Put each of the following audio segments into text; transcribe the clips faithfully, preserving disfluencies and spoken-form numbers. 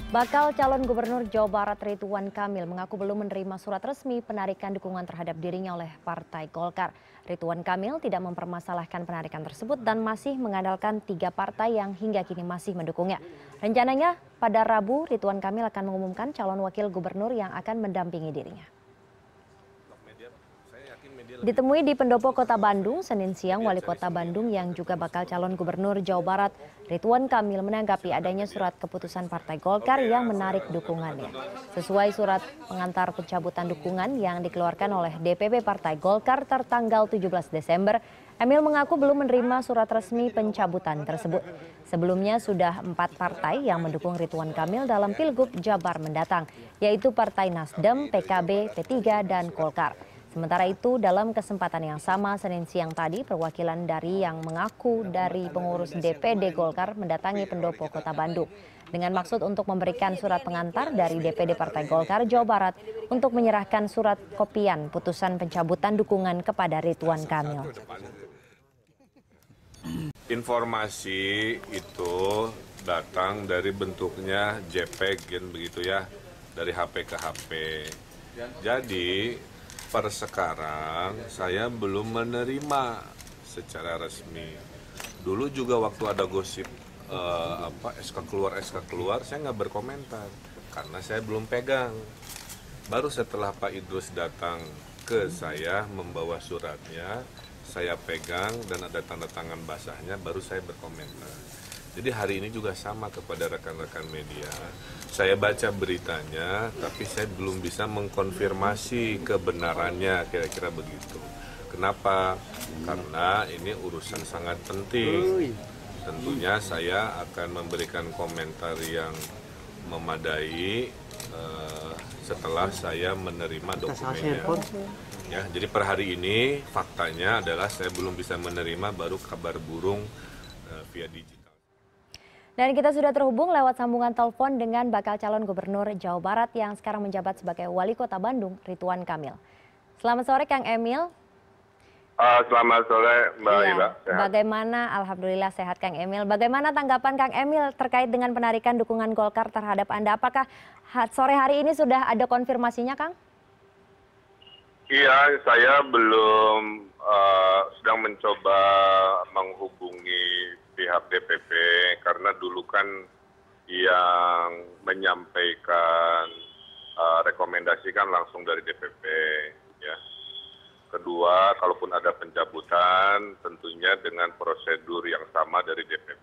Bakal calon gubernur Jawa Barat Ridwan Kamil mengaku belum menerima surat resmi penarikan dukungan terhadap dirinya oleh Partai Golkar. Ridwan Kamil tidak mempermasalahkan penarikan tersebut dan masih mengandalkan tiga partai yang hingga kini masih mendukungnya. Rencananya pada Rabu Ridwan Kamil akan mengumumkan calon wakil gubernur yang akan mendampingi dirinya. Ditemui di Pendopo Kota Bandung, Senin siang, Wali Kota Bandung yang juga bakal calon gubernur Jawa Barat, Ridwan Kamil menanggapi adanya surat keputusan Partai Golkar yang menarik dukungannya. Sesuai surat pengantar pencabutan dukungan yang dikeluarkan oleh D P P Partai Golkar tertanggal tujuh belas Desember, Emil mengaku belum menerima surat resmi pencabutan tersebut. Sebelumnya sudah empat partai yang mendukung Ridwan Kamil dalam Pilgub Jabar mendatang, yaitu Partai Nasdem, P K B, P tiga, dan Golkar. Sementara itu, dalam kesempatan yang sama, Senin siang tadi, perwakilan dari yang mengaku dari pengurus D P D Golkar mendatangi Pendopo Kota Bandung dengan maksud untuk memberikan surat pengantar dari D P D Partai Golkar Jawa Barat untuk menyerahkan surat kopian putusan pencabutan dukungan kepada Ridwan Kamil. Informasi itu datang dari bentuknya J P G begitu ya, dari H P ke H P. Jadi per sekarang saya belum menerima secara resmi. Dulu juga waktu ada gosip eh, apa S K keluar S K keluar, saya nggak berkomentar karena saya belum pegang. Baru setelah Pak Idrus datang ke saya membawa suratnya, saya pegang dan ada tanda tangan basahnya, baru saya berkomentar. Jadi hari ini juga sama kepada rekan-rekan media. Saya baca beritanya, tapi saya belum bisa mengkonfirmasi kebenarannya, kira-kira begitu. Kenapa? Karena ini urusan sangat penting. Tentunya saya akan memberikan komentar yang memadai uh, setelah saya menerima dokumennya. Ya, jadi per hari ini faktanya adalah saya belum bisa menerima, baru kabar burung uh, via digital. Dan kita sudah terhubung lewat sambungan telepon dengan bakal calon gubernur Jawa Barat yang sekarang menjabat sebagai Wali Kota Bandung, Ridwan Kamil. Selamat sore Kang Emil. Uh, selamat sore Mbak iya. Ila. Sehat. Bagaimana, Alhamdulillah sehat Kang Emil. Bagaimana tanggapan Kang Emil terkait dengan penarikan dukungan Golkar terhadap Anda? Apakah sore hari ini sudah ada konfirmasinya Kang? Iya, saya belum uh, sedang mencoba menghubungi pihak D P P karena dulu kan yang menyampaikan uh, rekomendasi kan langsung dari D P P ya. Kedua, kalaupun ada pencabutan tentunya dengan prosedur yang sama dari D P P.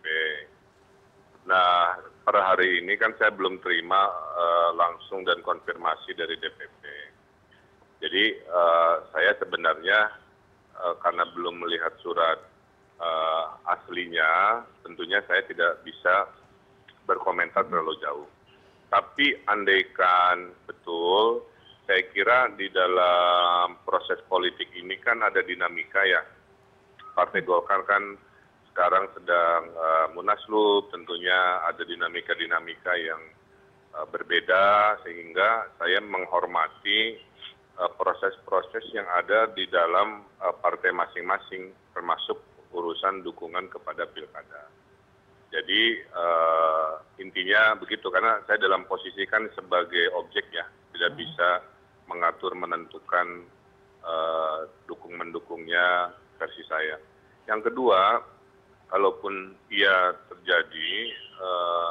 Nah, per hari ini kan saya belum terima uh, langsung dan konfirmasi dari D P P. Jadi uh, saya sebenarnya uh, karena belum melihat surat uh, aslinya, tentunya saya tidak bisa berkomentar terlalu jauh. Tapi andaikan betul, saya kira di dalam proses politik ini kan ada dinamika ya. Partai Golkar kan sekarang sedang uh, munaslup, tentunya ada dinamika-dinamika yang uh, berbeda, sehingga saya menghormati proses-proses yang ada di dalam uh, partai masing-masing, termasuk urusan dukungan kepada pilkada. Jadi uh, intinya begitu, karena saya dalam posisi kan sebagai objek ya, tidak bisa mengatur menentukan uh, dukung-mendukungnya versi saya. Yang kedua, kalaupun ia terjadi, uh,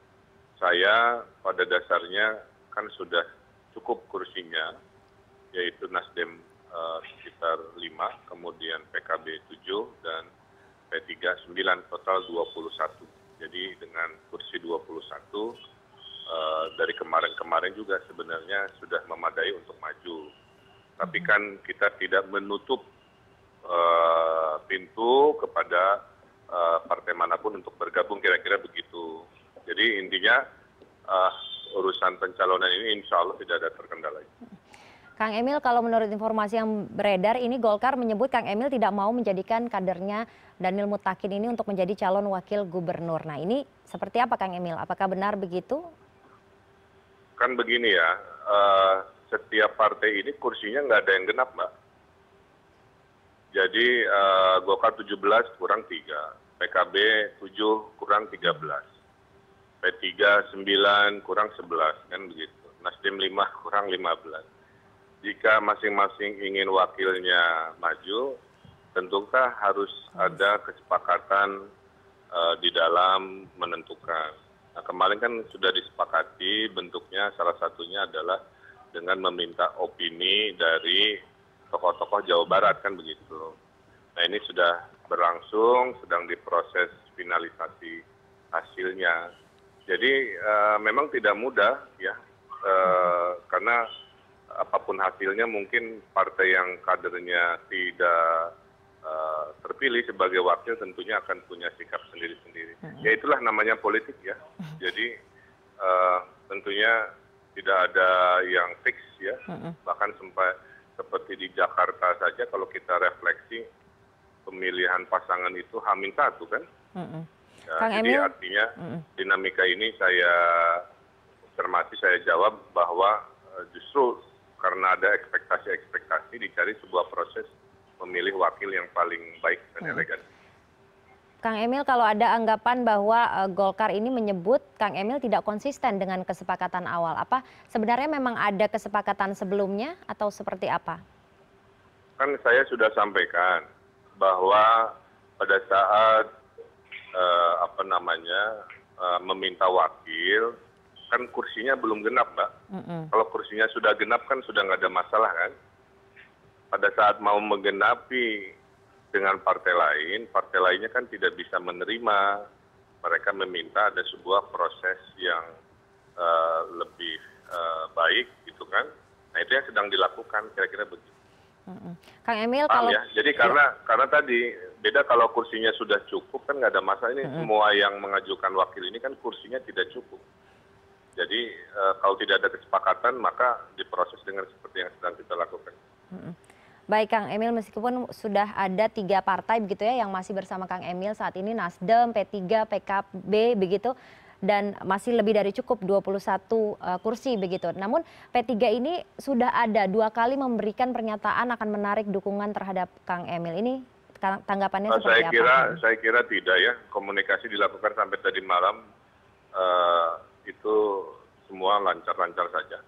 saya pada dasarnya kan sudah cukup kursinya, yaitu Nasdem uh, sekitar lima, kemudian P K B tujuh, dan P tiga sembilan, total dua puluh satu. Jadi dengan kursi dua puluh satu, uh, dari kemarin-kemarin juga sebenarnya sudah memadai untuk maju. Tapi kan kita tidak menutup uh, pintu kepada uh, partai manapun untuk bergabung, kira-kira begitu. Jadi intinya uh, urusan pencalonan ini insya Allah tidak ada terkendala. Kang Emil, kalau menurut informasi yang beredar ini Golkar menyebut Kang Emil tidak mau menjadikan kadernya Daniel Mutakin ini untuk menjadi calon wakil gubernur. Nah ini seperti apa Kang Emil? Apakah benar begitu? Kan begini ya, uh, setiap partai ini kursinya nggak ada yang genap Mbak. Jadi uh, Golkar tujuh belas kurang tiga, P K B tujuh kurang tiga belas. P tiga sembilan kurang sebelas kan begitu. Nasdem lima kurang lima belas. Jika masing-masing ingin wakilnya maju, tentukah harus ada kesepakatan uh, di dalam menentukan. Nah, kemarin kan sudah disepakati bentuknya salah satunya adalah dengan meminta opini dari tokoh-tokoh Jawa Barat kan begitu. Nah ini sudah berlangsung, sedang diproses finalisasi hasilnya. Jadi uh, memang tidak mudah ya, uh, karena apapun hasilnya mungkin partai yang kadernya tidak uh, terpilih sebagai wakil tentunya akan punya sikap sendiri-sendiri. Ya itulah namanya politik ya. Jadi uh, tentunya tidak ada yang fix ya. Bahkan sampai seperti di Jakarta saja kalau kita refleksi pemilihan pasangan itu hamin satu kan. Ya, Kang jadi Emil? artinya Mm-mm. dinamika ini saya cermati, saya jawab bahwa uh, justru karena ada ekspektasi-ekspektasi dicari sebuah proses memilih wakil yang paling baik dan elegan. Kang Emil, kalau ada anggapan bahwa uh, Golkar ini menyebut Kang Emil tidak konsisten dengan kesepakatan awal, apa sebenarnya memang ada kesepakatan sebelumnya atau seperti apa? Kan saya sudah sampaikan bahwa pada saat uh, apa namanya uh, meminta wakil, kan kursinya belum genap, Mbak. Mm-mm. Kalau kursinya sudah genap kan sudah nggak ada masalah kan. Pada saat mau menggenapi dengan partai lain, partai lainnya kan tidak bisa menerima. Mereka meminta ada sebuah proses yang uh, lebih uh, baik, gitu kan. Nah itu yang sedang dilakukan, kira-kira begitu. Mm-mm. Kang Emil, Paham kalau ya? Jadi karena karena tadi beda kalau kursinya sudah cukup kan nggak ada masalah. Ini semua yang mengajukan wakil ini kan kursinya tidak cukup. Jadi uh, kalau tidak ada kesepakatan maka diproses dengan seperti yang sedang kita lakukan. Mm-mm. Baik Kang Emil, meskipun sudah ada tiga partai begitu ya yang masih bersama Kang Emil saat ini, Nasdem, P tiga, P K B begitu, dan masih lebih dari cukup dua puluh satu uh, kursi begitu. Namun P tiga ini sudah ada dua kali memberikan pernyataan akan menarik dukungan terhadap Kang Emil. Ini tanggapannya Uh, seperti saya apa? kira saya kira tidak ya, komunikasi dilakukan sampai tadi malam uh, itu semua lancar-lancar saja.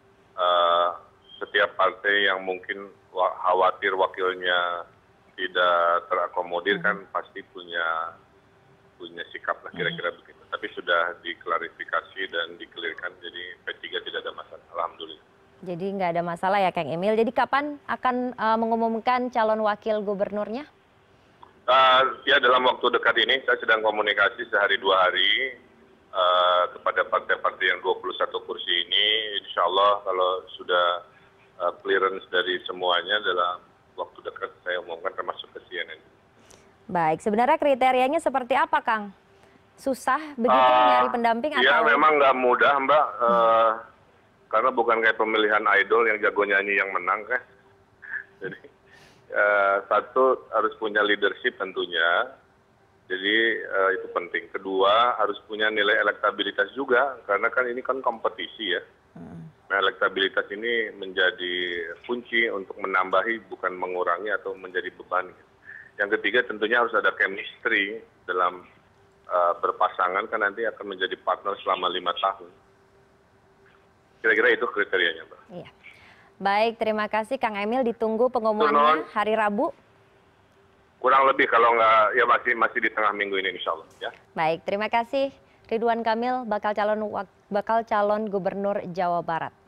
Uh, setiap partai yang mungkin khawatir wakilnya tidak terakomodir kan pasti punya punya sikap lah kira-kira begitu. Tapi sudah diklarifikasi dan dikelirkan, jadi P tiga tidak ada masalah, alhamdulillah. Jadi nggak ada masalah ya Kang Emil. Jadi kapan akan uh, mengumumkan calon wakil gubernurnya? Uh, ya dalam waktu dekat ini saya sedang komunikasi sehari dua hari uh, kepada partai-partai yang dua puluh satu kursi ini. Insya Allah kalau sudah Uh, clearance dari semuanya dalam waktu dekat saya umumkan termasuk ke C N N. Baik, sebenarnya kriterianya seperti apa Kang? Susah begitu uh, nyari pendamping ya, atau? Ya memang nggak mudah Mbak, uh, hmm. karena bukan kayak pemilihan idol yang jago nyanyi yang menang kan. Jadi uh, satu harus punya leadership tentunya, jadi uh, itu penting. Kedua harus punya nilai elektabilitas juga, karena kan ini kan kompetisi ya. Hmm. Nah, elektabilitas ini menjadi kunci untuk menambahi, bukan mengurangi atau menjadi beban. Yang ketiga tentunya harus ada chemistry dalam uh, berpasangan, kan nanti akan menjadi partner selama lima tahun. Kira-kira itu kriterianya, Mbak. Iya. Baik, terima kasih Kang Emil. Ditunggu pengumumannya hari Rabu. Kurang lebih kalau nggak, ya masih masih di tengah minggu ini insya Allah. Ya. Baik, terima kasih. Ridwan Kamil bakal calon bakal calon gubernur Jawa Barat.